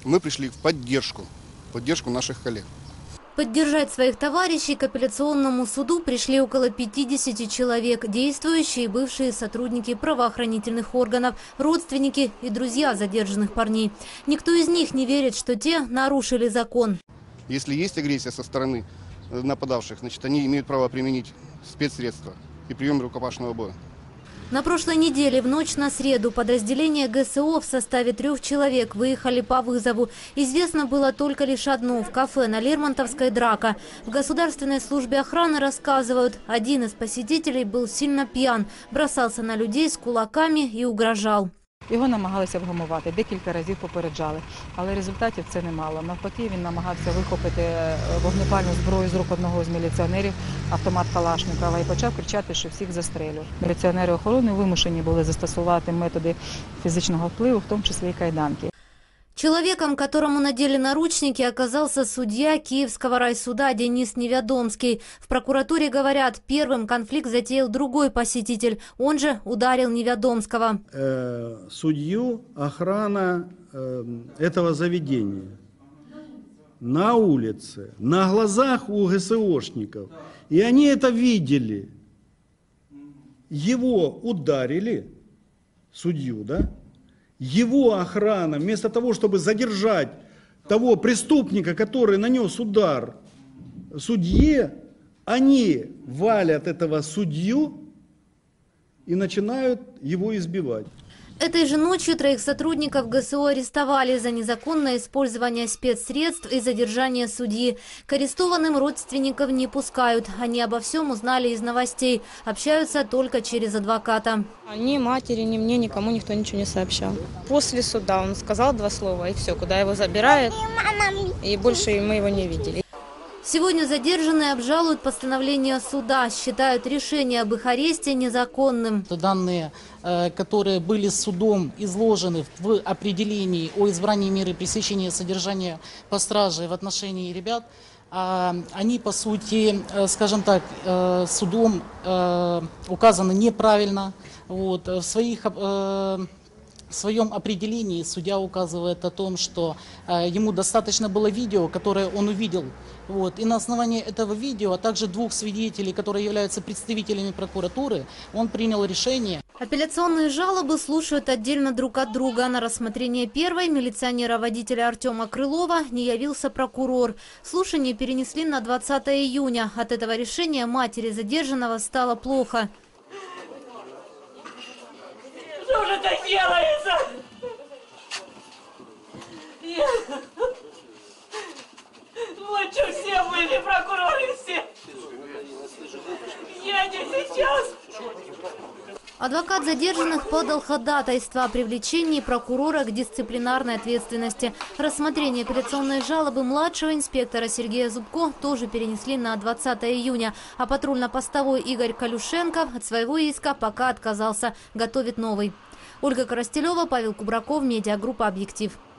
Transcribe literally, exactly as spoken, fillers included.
Мы пришли в поддержку, в поддержку наших коллег. Поддержать своих товарищей к апелляционному суду пришли около пятидесяти человек, действующие и бывшие сотрудники правоохранительных органов, родственники и друзья задержанных парней. Никто из них не верит, что те нарушили закон. Если есть агрессия со стороны нападавших, значит, они имеют право применить спецсредства и прием рукопашного боя. На прошлой неделе в ночь на среду подразделения ГСО в составе трех человек выехали по вызову. Известно было только лишь одно – в кафе на Лермонтовской драка. В Государственной службе охраны рассказывают, один из посетителей был сильно пьян, бросался на людей с кулаками и угрожал. Його намагалися вгамувати, декілька разів попереджали, але результатів це немало. Навпаки, він намагався вихопити вогнепальну зброю з рук одного з міліціонерів, автомат Калашникова, і почав кричати, що всіх застрелю. Міліціонери охорони вимушені були застосувати методи фізичного впливу, в тому числі і кайданки. Человеком, которому надели наручники, оказался судья Киевского райсуда Денис Невядомский. В прокуратуре говорят, первым конфликт затеял другой посетитель, он же ударил Невядомского. Э, судью охрана э, этого заведения на улице, на глазах у ГСОшников, и они это видели. Его ударили, судью, да? Его охрана, вместо того, чтобы задержать того преступника, который нанес удар судье, они валят этого судью и начинают его избивать. Этой же ночью троих сотрудников ГСО арестовали за незаконное использование спецсредств и задержание судьи. К арестованным родственников не пускают. Они обо всем узнали из новостей. Общаются только через адвоката. Ни матери, ни мне, никому никто ничего не сообщал. После суда он сказал два слова, и все, куда его забирают, и больше мы его не видели. Сегодня задержанные обжалуют постановление суда, считают решение об их аресте незаконным. Данные, которые были судом изложены в определении о избрании меры пресечения содержания по страже в отношении ребят, они, по сути, скажем так, судом указаны неправильно. Вот, в своих... В своем определении судья указывает о том, что э, ему достаточно было видео, которое он увидел. Вот, и на основании этого видео, а также двух свидетелей, которые являются представителями прокуратуры, он принял решение. Апелляционные жалобы слушают отдельно друг от друга. На рассмотрение первой милиционера-водителя Артема Крылова не явился прокурор. Слушание перенесли на двадцатое июня. От этого решения матери задержанного стало плохо. Что же это делается? Я... Вот что все были, прокуроры все. Я не сейчас. Адвокат задержанных подал ходатайство о привлечении прокурора к дисциплинарной ответственности. Рассмотрение апелляционной жалобы младшего инспектора Сергея Зубко тоже перенесли на двадцатое июня. А патрульно-постовой Игорь Калюшенко от своего иска пока отказался, готовит новый. Ольга Коростелева, Павел Кубраков, медиагруппа «Объектив».